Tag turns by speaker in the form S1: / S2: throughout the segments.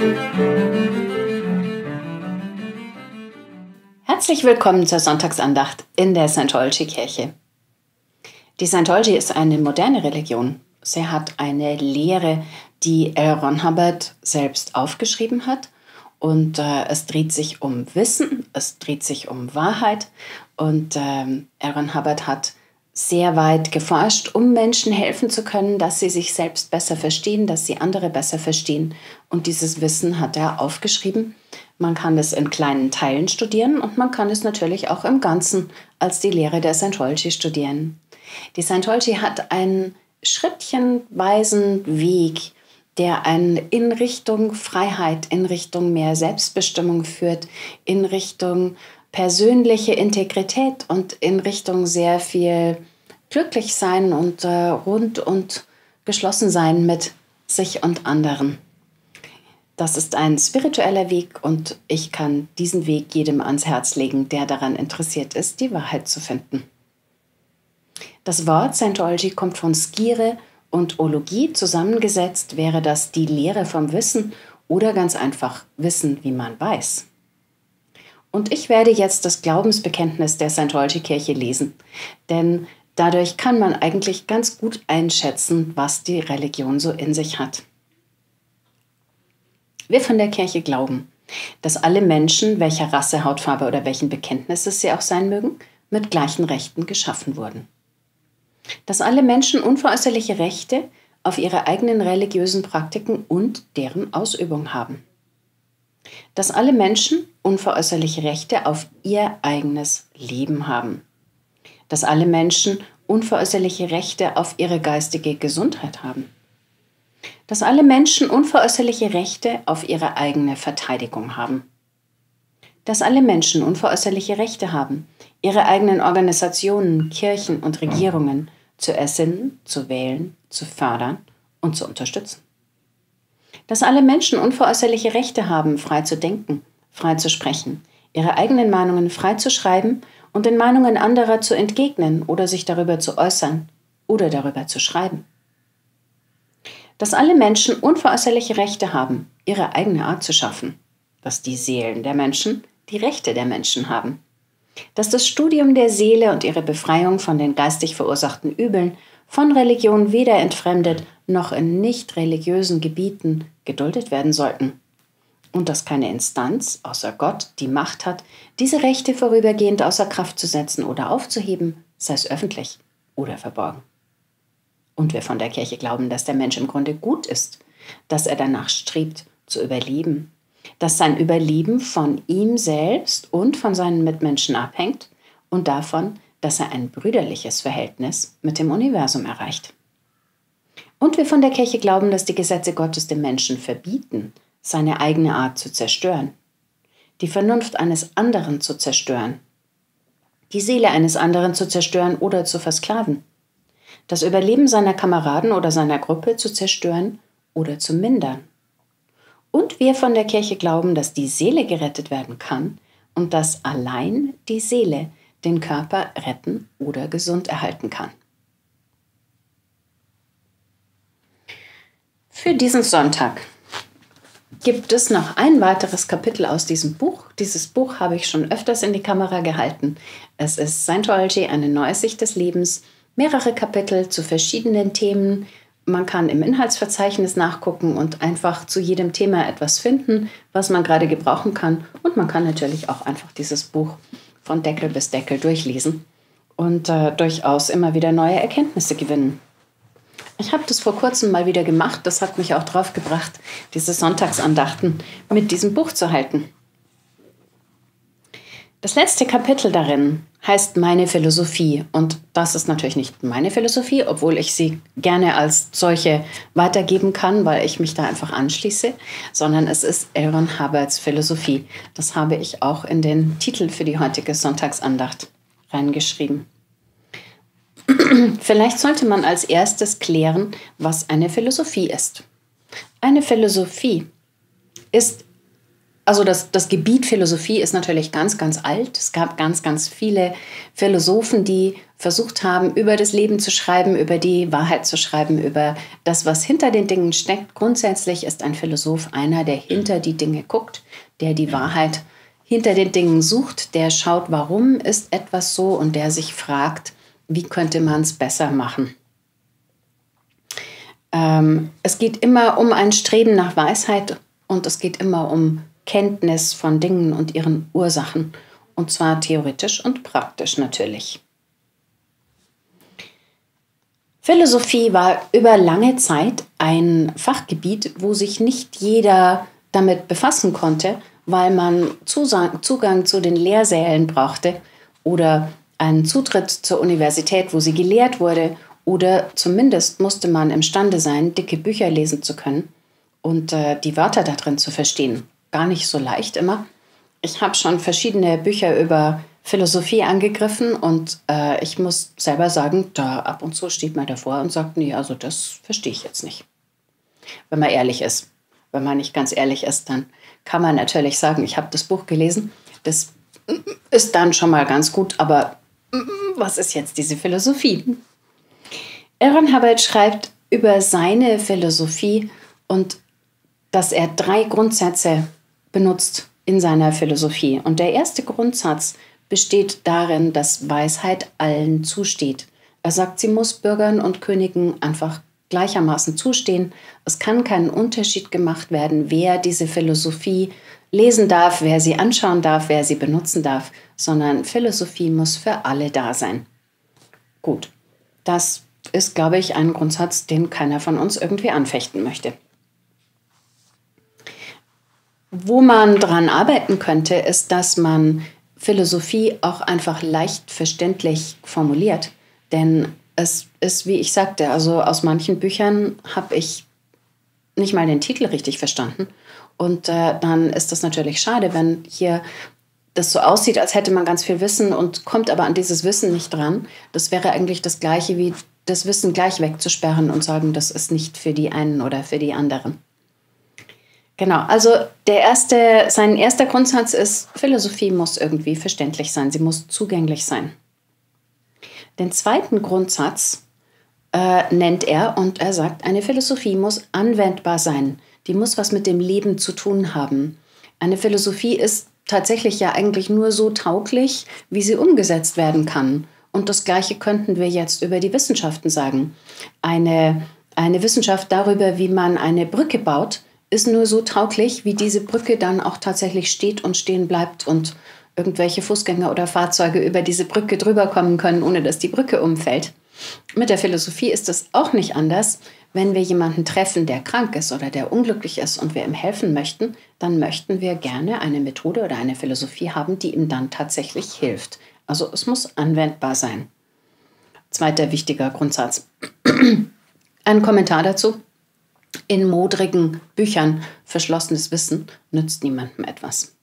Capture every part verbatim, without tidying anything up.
S1: Herzlich willkommen zur Sonntagsandacht in der Scientology-Kirche. Die Scientology ist eine moderne Religion. Sie hat eine Lehre, die L. Ron Hubbard selbst aufgeschrieben hat. Und äh, es dreht sich um Wissen, es dreht sich um Wahrheit. Und ähm, L. Ron Hubbard hat sehr weit geforscht, um Menschen helfen zu können, dass sie sich selbst besser verstehen, dass sie andere besser verstehen. Und dieses Wissen hat er aufgeschrieben. Man kann es in kleinen Teilen studieren und man kann es natürlich auch im Ganzen als die Lehre der Scientology studieren. Die Scientology hat einen schrittchenweisen Weg, der einen in Richtung Freiheit, in Richtung mehr Selbstbestimmung führt, in Richtung persönliche Integrität und in Richtung sehr viel Glücklichsein und äh, rund und geschlossen sein mit sich und anderen. Das ist ein spiritueller Weg und ich kann diesen Weg jedem ans Herz legen, der daran interessiert ist, die Wahrheit zu finden. Das Wort Scientology kommt von Skire und Ologie. Zusammengesetzt wäre das die Lehre vom Wissen oder ganz einfach Wissen, wie man weiß. Und ich werde jetzt das Glaubensbekenntnis der Scientology-Kirche lesen, denn dadurch kann man eigentlich ganz gut einschätzen, was die Religion so in sich hat. Wir von der Kirche glauben, dass alle Menschen, welcher Rasse, Hautfarbe oder welchen Bekenntnisses sie auch sein mögen, mit gleichen Rechten geschaffen wurden. Dass alle Menschen unveräußerliche Rechte auf ihre eigenen religiösen Praktiken und deren Ausübung haben. Dass alle Menschen unveräußerliche Rechte auf ihr eigenes Leben haben. Dass alle Menschen unveräußerliche Rechte auf ihre geistige Gesundheit haben. Dass alle Menschen unveräußerliche Rechte auf ihre eigene Verteidigung haben. Dass alle Menschen unveräußerliche Rechte haben, ihre eigenen Organisationen, Kirchen und Regierungen zu ersinnen, zu wählen, zu fördern und zu unterstützen. Dass alle Menschen unveräußerliche Rechte haben, frei zu denken, frei zu sprechen, ihre eigenen Meinungen frei zu schreiben und den Meinungen anderer zu entgegnen oder sich darüber zu äußern oder darüber zu schreiben. Dass alle Menschen unveräußerliche Rechte haben, ihre eigene Art zu schaffen, dass die Seelen der Menschen die Rechte der Menschen haben, dass das Studium der Seele und ihre Befreiung von den geistig verursachten Übeln von Religion weder entfremdet noch in nicht religiösen Gebieten geduldet werden sollten und dass keine Instanz außer Gott die Macht hat, diese Rechte vorübergehend außer Kraft zu setzen oder aufzuheben, sei es öffentlich oder verborgen. Und wir von der Kirche glauben, dass der Mensch im Grunde gut ist, dass er danach strebt, zu überleben, dass sein Überleben von ihm selbst und von seinen Mitmenschen abhängt und davon, dass er ein brüderliches Verhältnis mit dem Universum erreicht. Und wir von der Kirche glauben, dass die Gesetze Gottes dem Menschen verbieten, seine eigene Art zu zerstören, die Vernunft eines anderen zu zerstören, die Seele eines anderen zu zerstören oder zu versklaven, das Überleben seiner Kameraden oder seiner Gruppe zu zerstören oder zu mindern. Und wir von der Kirche glauben, dass die Seele gerettet werden kann und dass allein die Seele den Körper retten oder gesund erhalten kann. Für diesen Sonntag gibt es noch ein weiteres Kapitel aus diesem Buch. Dieses Buch habe ich schon öfters in die Kamera gehalten. Es ist Scientology, eine neue Sicht des Lebens, mehrere Kapitel zu verschiedenen Themen. Man kann im Inhaltsverzeichnis nachgucken und einfach zu jedem Thema etwas finden, was man gerade gebrauchen kann. Und man kann natürlich auch einfach dieses Buch von Deckel bis Deckel durchlesen und äh, durchaus immer wieder neue Erkenntnisse gewinnen. Ich habe das vor kurzem mal wieder gemacht. Das hat mich auch drauf gebracht, diese Sonntagsandachten mit diesem Buch zu halten. Das letzte Kapitel darin heißt Meine Philosophie. Und das ist natürlich nicht meine Philosophie, obwohl ich sie gerne als solche weitergeben kann, weil ich mich da einfach anschließe, sondern es ist L. Ron Hubbards Philosophie. Das habe ich auch in den Titel für die heutige Sonntagsandacht reingeschrieben. Vielleicht sollte man als erstes klären, was eine Philosophie ist. Eine Philosophie ist also das, das Gebiet Philosophie ist natürlich ganz, ganz alt. Es gab ganz, ganz viele Philosophen, die versucht haben, über das Leben zu schreiben, über die Wahrheit zu schreiben, über das, was hinter den Dingen steckt. Grundsätzlich ist ein Philosoph einer, der hinter die Dinge guckt, der die Wahrheit hinter den Dingen sucht, der schaut, warum ist etwas so und der sich fragt, wie könnte man es besser machen. Ähm, es geht immer um ein Streben nach Weisheit und es geht immer um Kenntnis von Dingen und ihren Ursachen. Und zwar theoretisch und praktisch natürlich. Philosophie war über lange Zeit ein Fachgebiet, wo sich nicht jeder damit befassen konnte, weil man Zugang zu den Lehrsälen brauchte oder einen Zutritt zur Universität, wo sie gelehrt wurde, oder zumindest musste man imstande sein, dicke Bücher lesen zu können und äh, die Wörter da drin zu verstehen. Gar nicht so leicht immer. Ich habe schon verschiedene Bücher über Philosophie angegriffen und äh, ich muss selber sagen, da ab und zu steht man davor und sagt, nee, also das verstehe ich jetzt nicht. Wenn man ehrlich ist. Wenn man nicht ganz ehrlich ist, dann kann man natürlich sagen, ich habe das Buch gelesen. Das ist dann schon mal ganz gut, aber was ist jetzt diese Philosophie? Aaron Hubbard schreibt über seine Philosophie und dass er drei Grundsätze benutzt in seiner Philosophie. Und der erste Grundsatz besteht darin, dass Weisheit allen zusteht. Er sagt, sie muss Bürgern und Königen einfach gleichermaßen zustehen. Es kann kein Unterschied gemacht werden, wer diese Philosophie lesen darf, wer sie anschauen darf, wer sie benutzen darf, sondern Philosophie muss für alle da sein. Gut, das ist, glaube ich, ein Grundsatz, den keiner von uns irgendwie anfechten möchte. Wo man dran arbeiten könnte, ist, dass man Philosophie auch einfach leicht verständlich formuliert. Denn es ist, wie ich sagte, also aus manchen Büchern habe ich nicht mal den Titel richtig verstanden. Und äh, dann ist das natürlich schade, wenn hier das so aussieht, als hätte man ganz viel Wissen und kommt aber an dieses Wissen nicht dran. Das wäre eigentlich das Gleiche, wie das Wissen gleich wegzusperren und sagen, das ist nicht für die einen oder für die anderen. Genau, also der erste, sein erster Grundsatz ist, Philosophie muss irgendwie verständlich sein, sie muss zugänglich sein. Den zweiten Grundsatz äh, nennt er und er sagt, eine Philosophie muss anwendbar sein, die muss was mit dem Leben zu tun haben. Eine Philosophie ist tatsächlich ja eigentlich nur so tauglich, wie sie umgesetzt werden kann. Und das Gleiche könnten wir jetzt über die Wissenschaften sagen. Eine, eine Wissenschaft darüber, wie man eine Brücke baut, ist nur so tauglich, wie diese Brücke dann auch tatsächlich steht und stehen bleibt und irgendwelche Fußgänger oder Fahrzeuge über diese Brücke drüber kommen können, ohne dass die Brücke umfällt. Mit der Philosophie ist es auch nicht anders. Wenn wir jemanden treffen, der krank ist oder der unglücklich ist und wir ihm helfen möchten, dann möchten wir gerne eine Methode oder eine Philosophie haben, die ihm dann tatsächlich hilft. Also es muss anwendbar sein. Zweiter wichtiger Grundsatz. Ein Kommentar dazu. In modrigen Büchern verschlossenes Wissen nützt niemandem etwas.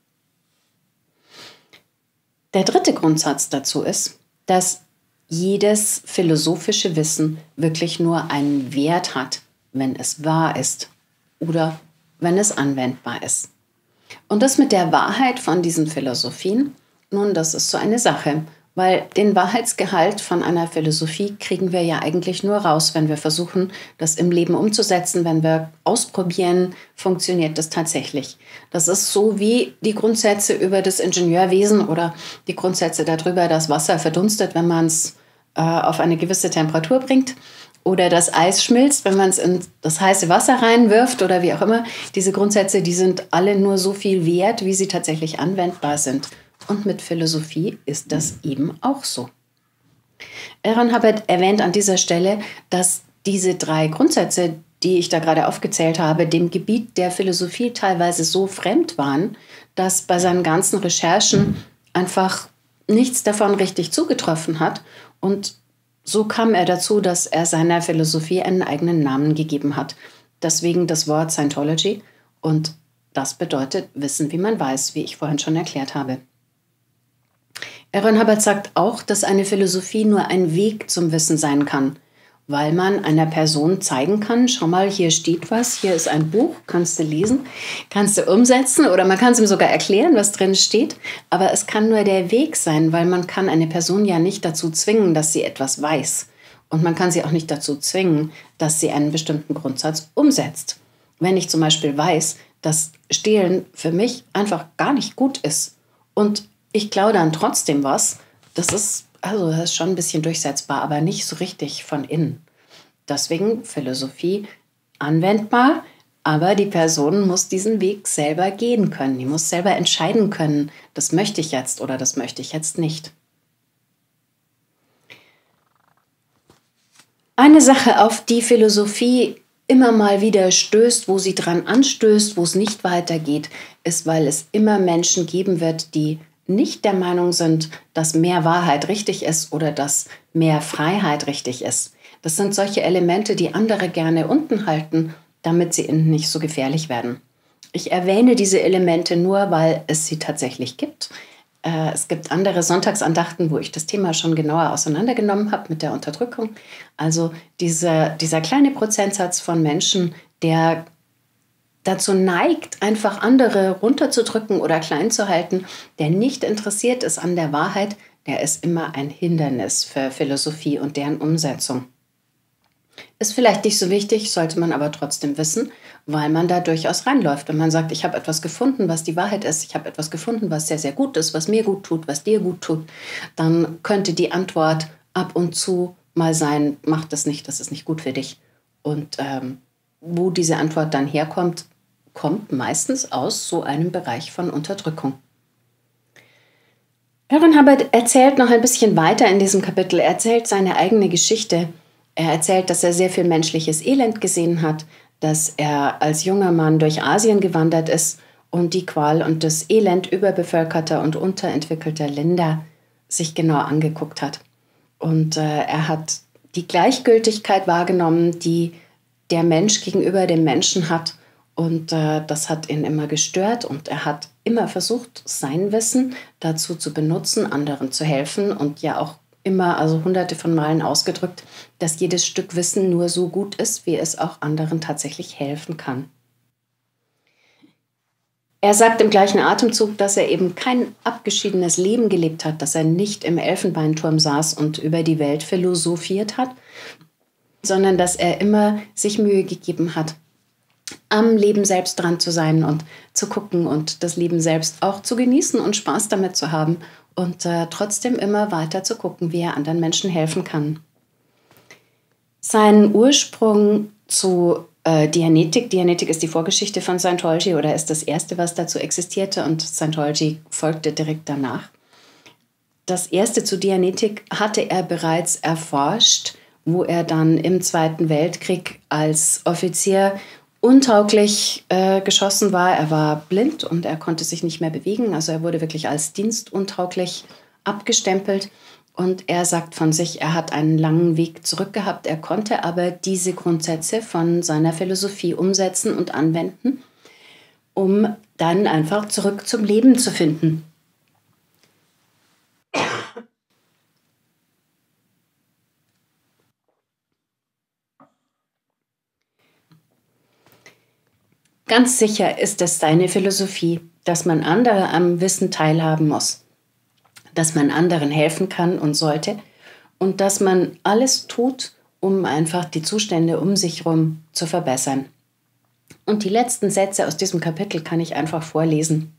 S1: Der dritte Grundsatz dazu ist, dass jedes philosophische Wissen wirklich nur einen Wert hat, wenn es wahr ist oder wenn es anwendbar ist. Und das mit der Wahrheit von diesen Philosophien, nun, das ist so eine Sache, weil den Wahrheitsgehalt von einer Philosophie kriegen wir ja eigentlich nur raus, wenn wir versuchen, das im Leben umzusetzen, wenn wir ausprobieren, funktioniert das tatsächlich. Das ist so wie die Grundsätze über das Ingenieurwesen oder die Grundsätze darüber, dass Wasser verdunstet, wenn man es äh, auf eine gewisse Temperatur bringt oder das Eis schmilzt, wenn man es in das heiße Wasser reinwirft oder wie auch immer. Diese Grundsätze, die sind alle nur so viel wert, wie sie tatsächlich anwendbar sind. Und mit Philosophie ist das eben auch so. Aaron Hubbard erwähnt an dieser Stelle, dass diese drei Grundsätze, die ich da gerade aufgezählt habe, dem Gebiet der Philosophie teilweise so fremd waren, dass bei seinen ganzen Recherchen einfach nichts davon richtig zugetroffen hat. Und so kam er dazu, dass er seiner Philosophie einen eigenen Namen gegeben hat. Deswegen das Wort Scientology. Und das bedeutet Wissen, wie man weiß, wie ich vorhin schon erklärt habe. Aaron Hubbard sagt auch, dass eine Philosophie nur ein Weg zum Wissen sein kann, weil man einer Person zeigen kann, schau mal, hier steht was, hier ist ein Buch, kannst du lesen, kannst du umsetzen oder man kann es ihm sogar erklären, was drin steht. Aber es kann nur der Weg sein, weil man kann eine Person ja nicht dazu zwingen, dass sie etwas weiß. Und man kann sie auch nicht dazu zwingen, dass sie einen bestimmten Grundsatz umsetzt. Wenn ich zum Beispiel weiß, dass Stehlen für mich einfach gar nicht gut ist und ich klaue dann trotzdem was, das ist, also das ist schon ein bisschen durchsetzbar, aber nicht so richtig von innen. Deswegen Philosophie anwendbar, aber die Person muss diesen Weg selber gehen können. Die muss selber entscheiden können, das möchte ich jetzt oder das möchte ich jetzt nicht. Eine Sache, auf die Philosophie immer mal wieder stößt, wo sie dran anstößt, wo es nicht weitergeht, ist, weil es immer Menschen geben wird, die nicht der Meinung sind, dass mehr Wahrheit richtig ist oder dass mehr Freiheit richtig ist. Das sind solche Elemente, die andere gerne unten halten, damit sie ihnen nicht so gefährlich werden. Ich erwähne diese Elemente nur, weil es sie tatsächlich gibt. Äh, es gibt andere Sonntagsandachten, wo ich das Thema schon genauer auseinandergenommen habe mit der Unterdrückung. Also dieser, dieser kleine Prozentsatz von Menschen, der dazu neigt, einfach andere runterzudrücken oder klein zu halten, der nicht interessiert ist an der Wahrheit, der ist immer ein Hindernis für Philosophie und deren Umsetzung. Ist vielleicht nicht so wichtig, sollte man aber trotzdem wissen, weil man da durchaus reinläuft. Wenn man sagt, ich habe etwas gefunden, was die Wahrheit ist, ich habe etwas gefunden, was sehr, sehr gut ist, was mir gut tut, was dir gut tut, dann könnte die Antwort ab und zu mal sein, mach das nicht, das ist nicht gut für dich. Und ähm, wo diese Antwort dann herkommt, kommt meistens aus so einem Bereich von Unterdrückung. Erwin Hubbard erzählt noch ein bisschen weiter in diesem Kapitel. Er erzählt seine eigene Geschichte. Er erzählt, dass er sehr viel menschliches Elend gesehen hat, dass er als junger Mann durch Asien gewandert ist und die Qual und das Elend überbevölkerter und unterentwickelter Länder sich genau angeguckt hat. Und äh, er hat die Gleichgültigkeit wahrgenommen, die der Mensch gegenüber dem Menschen hat. Und äh, das hat ihn immer gestört und er hat immer versucht, sein Wissen dazu zu benutzen, anderen zu helfen und ja auch immer, also hunderte von Malen ausgedrückt, dass jedes Stück Wissen nur so gut ist, wie es auch anderen tatsächlich helfen kann. Er sagt im gleichen Atemzug, dass er eben kein abgeschiedenes Leben gelebt hat, dass er nicht im Elfenbeinturm saß und über die Welt philosophiert hat, sondern dass er immer sich Mühe gegeben hat, am Leben selbst dran zu sein und zu gucken und das Leben selbst auch zu genießen und Spaß damit zu haben und äh, trotzdem immer weiter zu gucken, wie er anderen Menschen helfen kann. Sein Ursprung zu äh, Dianetik, Dianetik ist die Vorgeschichte von Scientology oder ist das erste, was dazu existierte und Scientology folgte direkt danach. Das erste zu Dianetik hatte er bereits erforscht, wo er dann im Zweiten Weltkrieg als Offizier untauglich äh, geschossen war. Er war blind und er konnte sich nicht mehr bewegen. Also er wurde wirklich als dienstuntauglich abgestempelt. Und er sagt von sich, er hat einen langen Weg zurück gehabt. Er konnte aber diese Grundsätze von seiner Philosophie umsetzen und anwenden, um dann einfach zurück zum Leben zu finden. Ganz sicher ist es seine Philosophie, dass man andere am Wissen teilhaben muss, dass man anderen helfen kann und sollte und dass man alles tut, um einfach die Zustände um sich herum zu verbessern. Und die letzten Sätze aus diesem Kapitel kann ich einfach vorlesen.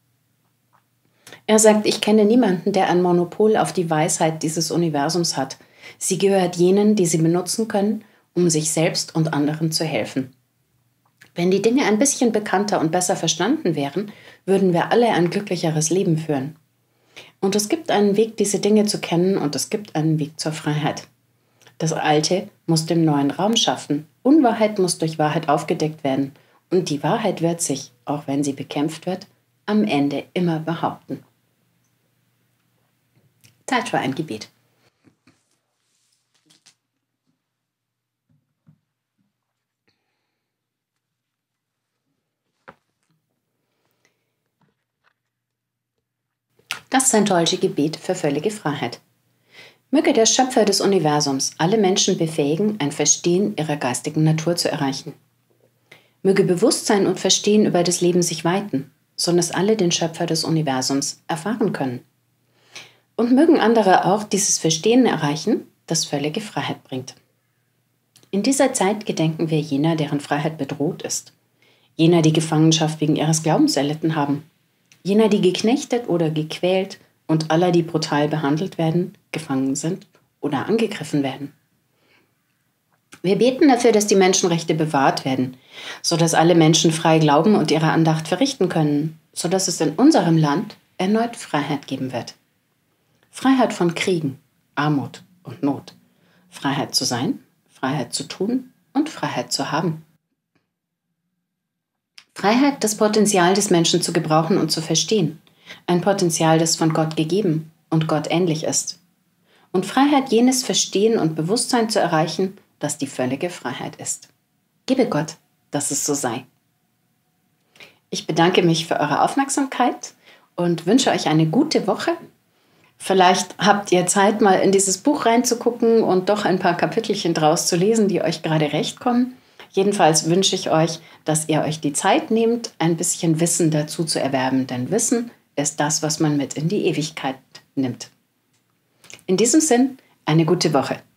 S1: Er sagt, ich kenne niemanden, der ein Monopol auf die Weisheit dieses Universums hat. Sie gehört jenen, die sie benutzen können, um sich selbst und anderen zu helfen. Wenn die Dinge ein bisschen bekannter und besser verstanden wären, würden wir alle ein glücklicheres Leben führen. Und es gibt einen Weg, diese Dinge zu kennen, und es gibt einen Weg zur Freiheit. Das Alte muss dem neuen Raum schaffen. Unwahrheit muss durch Wahrheit aufgedeckt werden. Und die Wahrheit wird sich, auch wenn sie bekämpft wird, am Ende immer behaupten. Zeit für ein Gebet. Das Scientology-Gebet für völlige Freiheit. Möge der Schöpfer des Universums alle Menschen befähigen, ein Verstehen ihrer geistigen Natur zu erreichen. Möge Bewusstsein und Verstehen über das Leben sich weiten, sodass alle den Schöpfer des Universums erfahren können. Und mögen andere auch dieses Verstehen erreichen, das völlige Freiheit bringt. In dieser Zeit gedenken wir jener, deren Freiheit bedroht ist, jener, die Gefangenschaft wegen ihres Glaubens erlitten haben, jener, die geknechtet oder gequält und aller, die brutal behandelt werden, gefangen sind oder angegriffen werden. Wir beten dafür, dass die Menschenrechte bewahrt werden, sodass alle Menschen frei glauben und ihre Andacht verrichten können, sodass es in unserem Land erneut Freiheit geben wird. Freiheit von Kriegen, Armut und Not. Freiheit zu sein, Freiheit zu tun und Freiheit zu haben. Freiheit, das Potenzial des Menschen zu gebrauchen und zu verstehen. Ein Potenzial, das von Gott gegeben und Gott ähnlich ist. Und Freiheit, jenes Verstehen und Bewusstsein zu erreichen, das die völlige Freiheit ist. Gebe Gott, dass es so sei. Ich bedanke mich für eure Aufmerksamkeit und wünsche euch eine gute Woche. Vielleicht habt ihr Zeit, mal in dieses Buch reinzugucken und doch ein paar Kapitelchen draus zu lesen, die euch gerade recht kommen. Jedenfalls wünsche ich euch, dass ihr euch die Zeit nehmt, ein bisschen Wissen dazu zu erwerben, denn Wissen ist das, was man mit in die Ewigkeit nimmt. In diesem Sinn, eine gute Woche.